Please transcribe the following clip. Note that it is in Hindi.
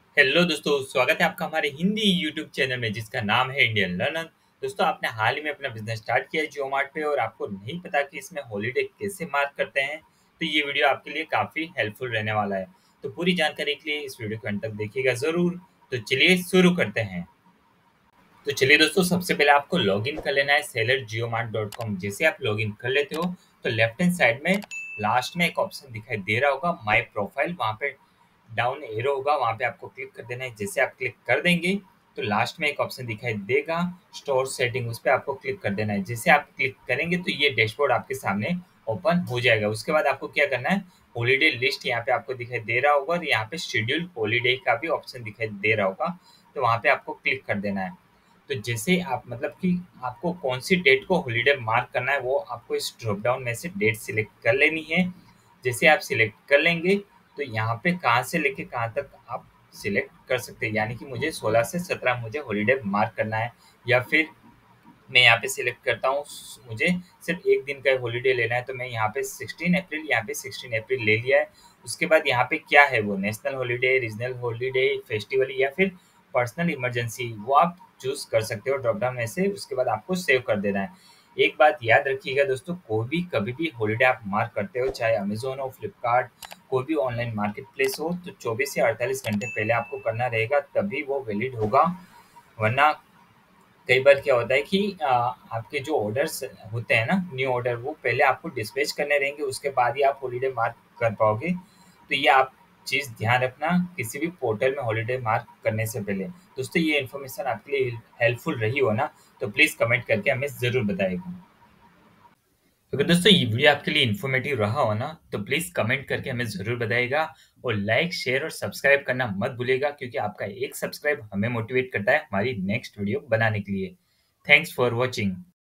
हेलो दोस्तों, स्वागत है आपका हमारे हिंदी यूट्यूब चैनल में जिसका नाम है इंडियन लर्नर। दोस्तों, आपने हाल ही में अपना बिजनेस स्टार्ट किया है जियो मार्ट पे और आपको नहीं पता कि इसमें हॉलीडे कैसे मार्क करते हैं, तो ये वीडियो आपके लिए काफ़ी हेल्पफुल रहने वाला है। तो पूरी जानकारी के लिए इस वीडियो को अंत तक देखिएगा ज़रूर। तो चलिए शुरू करते हैं। तो चलिए दोस्तों, सबसे पहले आपको लॉगिन कर लेना है sellergeomart.com। जैसे आप लॉगिन कर लेते हो तो लेफ्ट हैंड साइड में लास्ट में एक ऑप्शन दिखाई दे रहा होगा माय प्रोफाइल, वहाँ पे डाउन एरो होगा, वहाँ पे आपको क्लिक कर देना है। जैसे आप क्लिक कर देंगे तो लास्ट में एक ऑप्शन दिखाई देगा स्टोर सेटिंग, उस पर आपको क्लिक कर देना है। जैसे आप क्लिक करेंगे तो ये डैशबोर्ड आपके सामने ओपन हो जाएगा। उसके बाद आपको क्या करना है, हॉलीडे लिस्ट यहाँ पे आपको दिखाई दे रहा होगा और यहाँ पे शेड्यूल हॉलीडे का भी ऑप्शन दिखाई दे रहा होगा, तो वहाँ पे आपको क्लिक कर देना है। तो जैसे आप मतलब कि आपको कौन सी डेट को हॉलीडे मार्क करना है वो आपको इस ड्रॉप डाउन में से डेट सिलेक्ट कर लेनी है। जैसे आप सिलेक्ट कर लेंगे तो यहाँ पे कहाँ से लेके कहाँ तक आप सिलेक्ट कर सकते हैं, यानी कि मुझे 16 से 17 मुझे हॉलीडे मार्क करना है, या फिर मैं यहाँ पे सिलेक्ट करता हूँ मुझे सिर्फ एक दिन का हॉलीडे लेना है, तो मैं यहाँ पे 16 अप्रैल यहाँ पे 16 अप्रैल ले लिया है। उसके बाद यहाँ पे क्या है वो national holiday, regional holiday, festival या फिर पर्सनल इमरजेंसी, वो आप चूज कर सकते हो ड्रॉप डाउन में से। उसके बाद आपको सेव कर देना है। एक बात याद रखिएगा दोस्तों, कोई भी कभी भी हॉलीडे आप मार्क करते हो, चाहे अमेजोन हो, फ्लिपकार्ट, कोई भी ऑनलाइन मार्केट प्लेस हो, तो 24 से 48 घंटे पहले आपको करना रहेगा, तभी वो वैलिड होगा। वरना कई बार क्या होता है कि आपके जो ऑर्डर्स होते हैं ना, न्यू ऑर्डर, वो पहले आपको डिस्पैच करने रहेंगे, उसके बाद ही आप हॉलीडे मार्क कर पाओगे। तो ये आप चीज़ ध्यान रखना किसी भी पोर्टल में हॉलीडे मार्क करने से पहले। दोस्तों, ये इन्फॉर्मेशन आपके लिए हेल्पफुल रही हो ना, तो प्लीज़ कमेंट करके हमें ज़रूर बताइएगा। अगर दोस्तों ये वीडियो आपके लिए इन्फॉर्मेटिव रहा हो ना, तो प्लीज़ कमेंट करके हमें ज़रूर बताइएगा। और लाइक, शेयर और सब्सक्राइब करना मत भूलिएगा, क्योंकि आपका एक सब्सक्राइब हमें मोटिवेट करता है हमारी नेक्स्ट वीडियो बनाने के लिए। Thanks for watching.